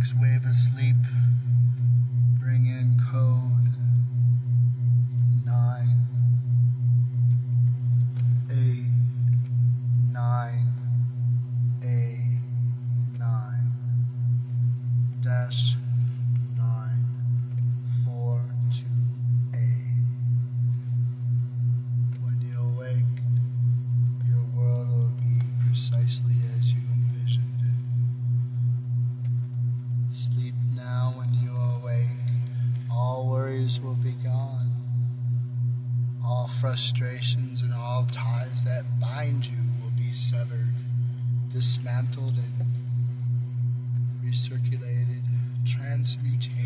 next wave of sleep. Bring in code 9, 8, 9, A, 9, dash 9, 4, 2, A. When you awake, your world will be precisely as you envisioned it. Sleep now. When you awake, all worries will be gone. All frustrations and all ties that bind you will be severed, dismantled, and recirculated, transmutated.